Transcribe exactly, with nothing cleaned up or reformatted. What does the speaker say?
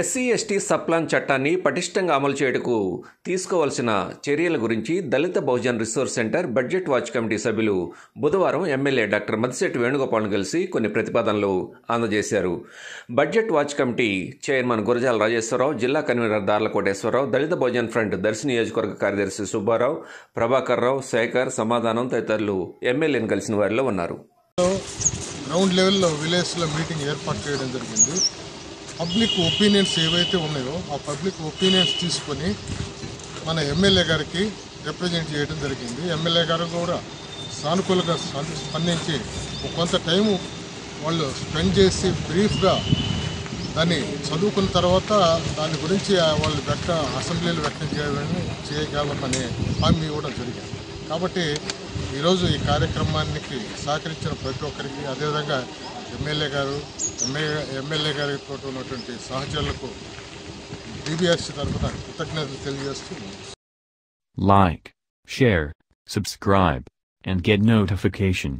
SC ST sub plan చట్టాన్ని పటిష్టంగా అమలు చేయటకు తీసుకోవాల్సిన చర్యల గురించి Dalit Bahujan resource centre budget watch committee సభ్యులు బుధవారం ఎమ్మెల్యే డాక్టర్ మద్దిశెట్టి వేణుగోపాల్ను కలిసి కొన్ని ప్రతిపాదనలు అందజేశారు. Budget watch committee chairman Gurajala Rajeswararao, జిల్లా కన్వీనర్ దార్ల కోటేశ్వరరావు, దళిత బహుజన్ ఫ్రంట్ దర్శి నియోజకవర్గ కార్యదర్శి సుబ్బారావు, ప్రభాకర్ రావు, శేఖర్, సమాధానం తదితరులు ఎమ్మెల్యేను కలిసిన వారిలో ఉన్నారు. గ్రౌండ్ లెవెల్లో విలేజ్లో మీటింగ్ ఏర్పాటు చేయడం జరిగింది. పబ్లిక్ ఒపీనియన్స్ ఏవైతే ఉన్నాయో ఆ పబ్లిక్ ఒపీనియన్స్ తీసుకొని మన ఎమ్మెల్యే గారికి రిప్రజెంట్ చేయడం జరిగింది. ఎమ్మెల్యే గారు కూడా సానుకూలంగా స్పందించి కొంత టైము వాళ్ళు స్పెండ్ చేసి బ్రీఫ్గా దాన్ని చదువుకున్న తర్వాత దాని గురించి వాళ్ళు వ్యక్త అసెంబ్లీలో వ్యక్తం చేయాలని చేయగలమని హామీ ఇవ్వడం జరిగింది. కాబట్టి ఈరోజు ఈ కార్యక్రమానికి సహకరించిన ప్రతి ఒక్కరికి, అదేవిధంగా ఎమ్మెల్యే గారు ఎమ్మెల్యే ఎమ్మెల్యే గారితో ఉన్నటువంటి సహచరులకు బీబీఆర్సీ తరఫున కృతజ్ఞతలు తెలియజేస్తూ Like, share, subscribe, and get notification.